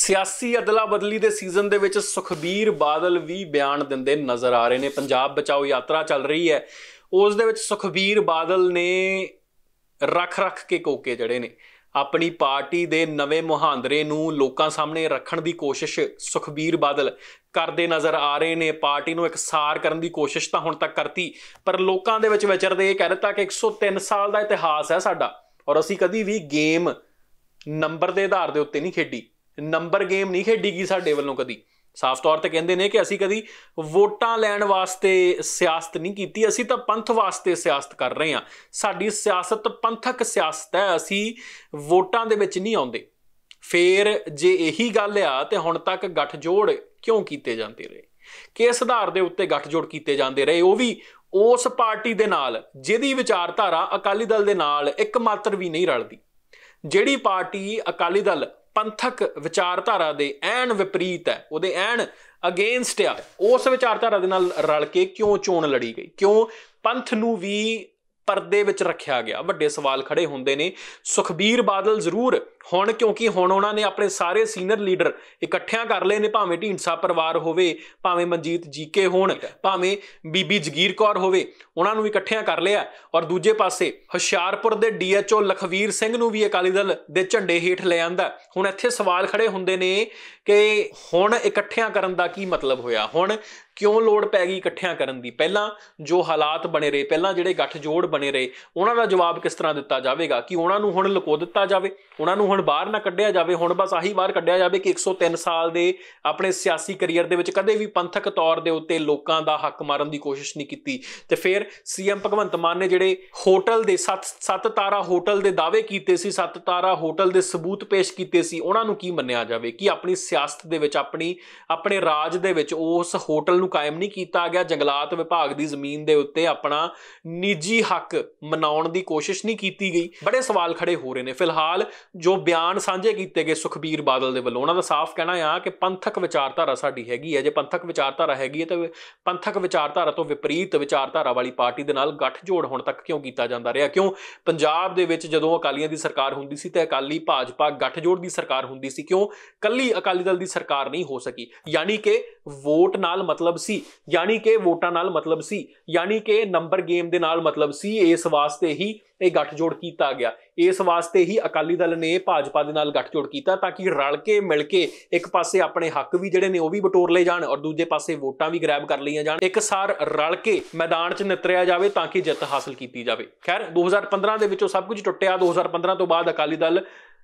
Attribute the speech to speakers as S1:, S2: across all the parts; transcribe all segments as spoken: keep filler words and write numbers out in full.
S1: सियासी अदला बदली के सीजन दे विच सुखबीर बादल भी बयान दिंदे नज़र आ रहे हैं। पंजाब बचाओ यात्रा चल रही है, उस दे विच सुखबीर बादल ने रख रख के कोके जड़े ने अपनी पार्टी दे नवे मुहांदरे नूं लोकां सामने रखण दी कोशिश सुखबीर बादल करते नज़र आ रहे ने। पार्टी नूं एकसार करन दी कोशिश तां हुण तक करती, पर लोकां दे विच विचरदे इह कह दित्ता कि एक सौ तीन साल दा इतिहास है साडा और असीं कदी भी गेम नंबर के आधार के उत्ते नहीं खेडी, नंबर गेम नहीं खेडी गई साडे वल्लों कदी। साफ तौर पर कहते हैं कि असी कदी वोटां लैण वास्ते सियासत नहीं की, असी तो पंथ वास्ते सियासत कर रहे हैं। साडी सियासत पंथक सियासत है, असी वोटां दे विच नहीं आउंदे। फिर जे यही गल आ ते हुण तक गठजोड़ क्यों कीते जांदे रहे, किस आधार के उत्ते गठजोड़ कीते जांदे रहे, वो भी उस पार्टी दे नाल जिहदी विचारधारा अकाली दल दे नाल एक मात्र भी नहीं रलदी। जिहड़ी पार्टी अकाली दल पंथक विचारधारा दे ऐन विपरीत है, उहदे ऐन अगेंस्ट आ, उस विचारधारा दे नाल रल के क्यों चोण लड़ी गई, क्यों पंथ नूं भी परदे विच रखिया गया। वड्डे सवाल खड़े हुंदे ने। सुखबीर बादल जरूर हुण, क्योंकि हुण उन्हां ने अपने सारे सीनियर लीडर इकट्ठियां कर लए ने, भावें ढींडसा परिवार होवे, भावें मनजीत जीके होण, भावें बीबी जगीर कौर होवे, उन्हां नूं इकट्ठियां कर लिया। और दूजे पासे हुशियारपुर दे D H O Lakhvir Singh नूं भी अकाली दल दे झंडे हेठ ले आंदा। हुण इत्थे सवाल खड़े हुंदे ने कि हुण इकट्ठियां करन दा की मतलब होया, हुण क्यों लोड़ पै गई इकट्ठियां करन दी। पहलां जो हालात बने रहे, पहलां जिहड़े गठजोड़ बने रहे, उन्हां दा जवाब किस तरह दिता जाएगा कि उन्हां नूं हुण लुको दिता जाए, उन्हां नूं हुण बाहर ना कढ़िया जाए, हुण बस आही बाहर कढ़िया जाए कि एक सौ तीन साल के अपने सियासी करियर दे विच कदे भी पंथक तौर के उत्ते लोकां दा हक मारन की कोशिश नहीं की। ते फिर सी एम भगवंत मान ने जिहड़े होटल दे सत सत तारा होटल के दावे कीते सी, सत तारा होटल के सबूत पेश कीते सी, उन्हां नूं की मन्निया जाए कि अपनी सियासत दे विच अपनी अपने राज दे विच उस होटल नूं कायम नहीं किया गया, जंगलात विभाग की जमीन के उत्ते अपना निजी हक मनाउण की कोशिश नहीं की गई। बड़े सवाल खड़े हो रहे हैं। फिलहाल जो बयान साझे किए गए सुखबीर बादल के वल्लों, उन्हां दा साफ कहना आ कि पंथक विचारधारा साडी हैगी है, जे पंथक विचारधारा हैगी है तो पंथक विचारधारा तो विपरीत विचारधारा वाली पार्टी दे नाल गठजोड़ हुण तक क्यों किया जांदा रहा। क्यों पंजाब दे विच जदों अकालियां दी सरकार हुंदी सी ते अकाली भाजपा गठजोड़ की सरकार हुंदी सी, क्यों कल्ली अकाली दल की सरकार नहीं हो सकी। यानी कि वोट नाल मतलब सी, यानी कि वोटां नाल मतलब सी, यानी कि नंबर गेम दे नाल मतलब सी। इस वास्ते ही ये गठजोड़ किया गया, इस वास्ते ही अकाली दल ने भाजपा दे नाल गठजोड़ किया ताकि रल के मिल के एक पासे अपने हक भी जिहड़े ने वो भी बटोर ले जाण और दूजे पासे वोटां भी ग्रैब कर लईआं जाण, एक सार रल के मैदान च नितरिया जाए ताकि जित हासिल की जाए। खैर दो हज़ार पंद्रह दे विचों सब कुछ टुटिया। दो हज़ार पंद्रह तो बाद अकाली दल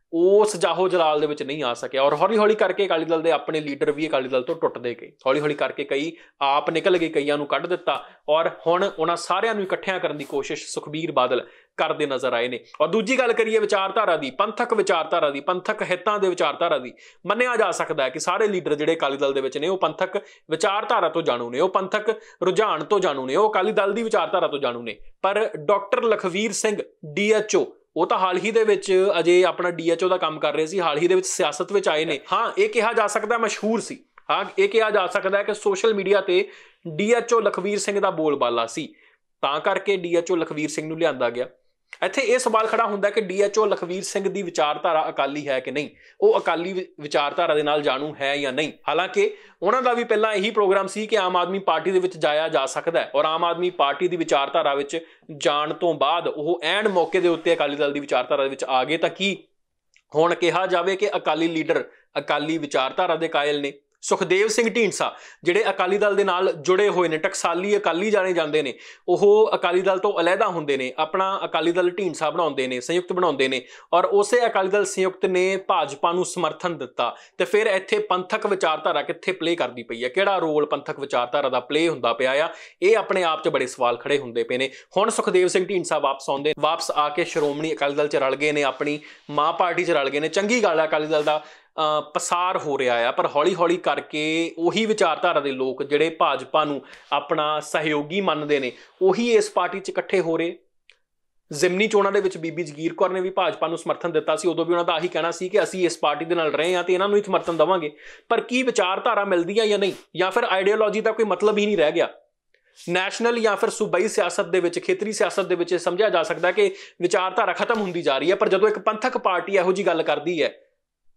S1: उस जाहो जलाल दे विच नहीं आ सकिया और हौली हौली करके अकाली दल के अपने लीडर भी अकाली दल तो टुटदे गए। हौली हौली करके कई आप निकल गए, कईयां नूं कढ दिता और हुण उन्हां सारिआं नूं इकट्ठियां करन दी कोशिश सुखबीर बादल करते नज़र आए ने। और दूजी गल करिए विचारधारा की, पंथक विचारधारा की, पंथक हितां दे विचारधारा की, मन्निया जा सकता है कि सारे लीडर जिहड़े अकाली दल दे विच ने वो पंथक विचारधारा तो जाणू ने, वो पंथक रुझान तो जाणू ने, वो अकाली दल की विचारधारा तो जाणू ने। पर doctor Lakhvir Singh D H O वो तो हाल ही दे विच अजे अपना डी एच ओ का काम कर रहे सी, हाल ही दे विच सियासत विच आए ने। हाँ ये कहा जा सकता है मशहूर सी, हाँ ये कहा जा सकता है कि सोशल मीडिया ते D H O Lakhvir Singh का बोलबाला सी, तां करके D H O Lakhvir Singh नूं लिआंदा गया। इत्थे यह सवाल खड़ा हुंदा कि D H O Lakhvir Singh की विचारधारा अकाली है कि नहीं, वो अकाली विचारधारा दे नाल जाणू है या नहीं। हालांकि उन्हां दा भी पहला यही प्रोग्राम सी कि आम आदमी पार्टी दे विच जाया जा सकता है और आम आदमी पार्टी की विचारधारा विच जाण तो बाद वो ऐन मौके दे उत्ते अकाली दल की विचारधारा विच आ गए। तां की हुण कहा जाए कि अकाली लीडर अकाली विचारधारा दे कायल ने। सुखदेव सिंह ढींडसा जिहड़े अकाली दल दे नाल जुड़े हुए ने, टकसाली अकाली जाने जाते हैं, वह अकाली दल तो अलहदा हुंदे ने, अपना अकाली दल ढींडसा बनाउंदे ने, संयुक्त बनाउंदे ने और उसे अकाली दल संयुक्त ने भाजपा नूं समर्थन दिता। तो फिर इत्थे पंथक विचारधारा कित्थे प्ले करदी पई है, किहड़ा रोल पंथक विचारधारा दा प्ले हुंदा पिया आ, ये अपने आप च बड़े सवाल खड़े हुंदे पे ने। हुण सुखदेव सिंह ढींडसा वापस आउंदे, वापस आके श्रोमणी अकाली दल च रल गए ने, अपनी मां पार्टी च रल गए ने। चंगी गल है, अकाली दल दा पसार हो रहा है, पर हौली हौली करके उही विचारधारा के लोग जिहड़े भाजपा नूं अपना सहयोगी मनते हैं उही इस पार्टी च इकट्ठे हो रहे। जिमनी चोणां दे विच बीबी जगीर कौर ने भी भाजपा नूं समर्थन दिता सी, उदों भी उन्हां दा आही कहना सी कि असीं इस पार्टी दे नाल रहे हां ते इन्हां नूं ही समर्थन देवांगे। पर की विचारधारा मिलदी है या नहीं, या फिर आइडियोलॉजी का कोई मतलब ही नहीं रह गया। नैशनल या फिर सूबाई सियासत दे विच, खेतरी सियासत दे विच समझिया जा सकता है कि विचारधारा खत्म हुंदी जा रही है, पर जदों एक पंथक पार्टी इहो जी गल करदी है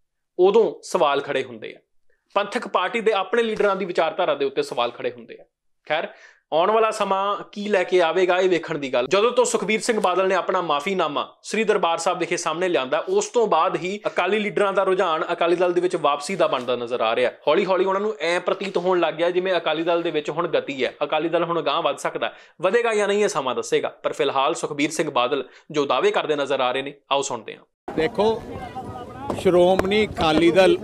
S1: ਉਦੋਂ ਸਵਾਲ ਖੜੇ ਹੁੰਦੇ ਆ। ਪੰਥਕ ਪਾਰਟੀ ਦੇ ਆਪਣੇ ਲੀਡਰਾਂ ਦੀ ਵਿਚਾਰਧਾਰਾ ਦੇ ਉੱਤੇ ਸਵਾਲ ਖੜੇ ਹੁੰਦੇ ਆ। ਖੈਰ, ਆਉਣ ਵਾਲਾ ਸਮਾਂ ਕੀ ਲੈ ਕੇ ਆਵੇਗਾ ਇਹ ਵੇਖਣ ਦੀ ਗੱਲ। ਜਦੋਂ ਤੋਂ ਸੁਖਬੀਰ ਸਿੰਘ ਬਾਦਲ ਨੇ ਆਪਣਾ ਮਾਫੀਨਾਮਾ ਸ੍ਰੀ ਦਰਬਾਰ ਸਾਹਿਬ ਵਿਖੇ ਸਾਹਮਣੇ ਲਿਆਂਦਾ, ਉਸ ਤੋਂ ਬਾਅਦ ਹੀ ਅਕਾਲੀ ਲੀਡਰਾਂ ਦਾ ਰੁਝਾਨ ਅਕਾਲੀ ਦਲ ਦੇ ਵਿੱਚ ਵਾਪਸੀ ਦਾ ਬਣਦਾ ਨਜ਼ਰ ਆ ਰਿਹਾ। ਹੌਲੀ ਹੌਲੀ ਉਹਨਾਂ ਨੂੰ ਐ ਪ੍ਰਤੀਤ ਹੋਣ ਲੱਗ ਗਿਆ ਜਿਵੇਂ ਅਕਾਲੀ ਦਲ ਦੇ ਵਿੱਚ ਹੁਣ ਗਤੀ ਹੈ, ਅਕਾਲੀ ਦਲ ਹੁਣ ਅਗਾਂਹ ਵੱਧ ਸਕਦਾ। ਵਧੇਗਾ ਜਾਂ ਨਹੀਂ ਇਹ ਸਮਾਂ ਦੱਸੇਗਾ, ਪਰ ਫਿਲਹਾਲ ਸੁਖਬੀਰ ਸਿੰਘ ਬਾਦਲ ਜੋ ਦਾਅਵੇ ਕਰਦੇ ਨਜ਼ਰ ਆ ਰਹੇ ਨੇ, ਆਓ ਸੁਣਦੇ ਹਾਂ।
S2: ਦੇਖੋ, ਸ਼੍ਰੋਮਣੀ ਅਕਾਲੀ ਦਲ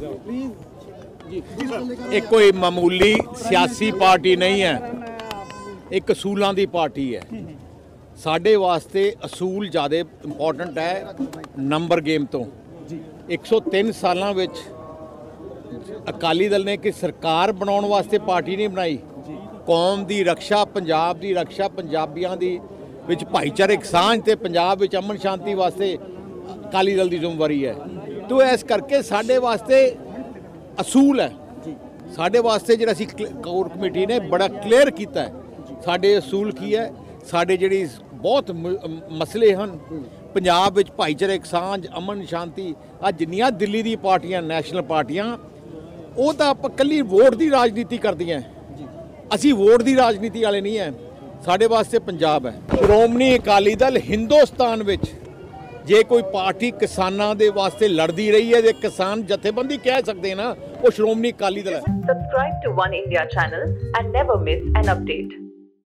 S2: ਇਹ ਕੋਈ ਮਾਮੂਲੀ ਸਿਆਸੀ ਪਾਰਟੀ ਨਹੀਂ ਹੈ, ਇੱਕ ਅਸੂਲਾਂ ਦੀ ਪਾਰਟੀ ਹੈ। ਸਾਡੇ ਵਾਸਤੇ ਅਸੂਲ ਜ਼ਿਆਦਾ ਇੰਪੋਰਟੈਂਟ ਹੈ ਨੰਬਰ ਗੇਮ ਤੋਂ। ਇੱਕ ਸੌ ਤਿੰਨ ਸਾਲਾਂ ਵਿੱਚ ਅਕਾਲੀ ਦਲ ਨੇ ਕਿ ਸਰਕਾਰ ਬਣਾਉਣ ਵਾਸਤੇ ਪਾਰਟੀ ਨਹੀਂ ਬਣਾਈ। ਕੌਮ ਦੀ ਰੱਖਿਆ, ਪੰਜਾਬ ਦੀ ਰੱਖਿਆ, ਪੰਜਾਬੀਆਂ ਦੀ ਵਿੱਚ ਭਾਈਚਾਰਕ ਸਾਂਝ ਤੇ ਪੰਜਾਬ ਵਿੱਚ ਅਮਨ ਸ਼ਾਂਤੀ ਵਾਸਤੇ ਅਕਾਲੀ ਦਲ ਦੀ ਜ਼ਿੰਮੇਵਾਰੀ ਹੈ। ਤੋ ਇਸ ਕਰਕੇ ਸਾਡੇ ਵਾਸਤੇ ਅਸੂਲ ਹੈ। ਸਾਡੇ ਵਾਸਤੇ ਜਿਹੜਾ ਅਸੀਂ ਕੋਰ ਕਮੇਟੀ ਨੇ ਬੜਾ ਕਲੀਅਰ ਕੀਤਾ ਹੈ ਸਾਡੇ ਅਸੂਲ ਕੀ ਹੈ। ਸਾਡੇ ਜਿਹੜੀ ਬਹੁਤ ਮਸਲੇ ਹਨ ਪੰਜਾਬ ਵਿੱਚ, ਭਾਈਚਾਰਕ ਸਾਂਝ, ਅਮਨ ਸ਼ਾਂਤੀ, ਆ ਜਿੰਨੀਆਂ ਦਿੱਲੀ ਦੀ ਪਾਰਟੀਆਂ, ਨੈਸ਼ਨਲ ਪਾਰਟੀਆਂ, ਉਹ ਤਾਂ ਆਪਾਂ ਇਕੱਲੀ ਵੋਟ ਦੀ ਰਾਜਨੀਤੀ ਕਰਦੀਆਂ। ਅਸੀਂ ਵੋਟ ਦੀ ਰਾਜਨੀਤੀ ਵਾਲੇ ਨਹੀਂ ਹੈ। ਸਾਡੇ ਵਾਸਤੇ ਪੰਜਾਬ ਹੈ। ਸ਼੍ਰੋਮਣੀ ਅਕਾਲੀ ਦਲ ਹਿੰਦੁਸਤਾਨ ਵਿੱਚ ਜੇ ਕੋਈ ਪਾਰਟੀ ਕਿਸਾਨਾਂ ਦੇ ਵਾਸਤੇ ਲੜਦੀ ਰਹੀ ਹੈ, ਜੇ ਕਿਸਾਨ ਜਥੇਬੰਦੀ ਕਹਿ ਸਕਦੇ ਨਾ, ਉਹ ਸ਼੍ਰੋਮਣੀ ਅਕਾਲੀ ਦਲ ਹੈ।
S3: Subscribe to One India channel and never miss an update.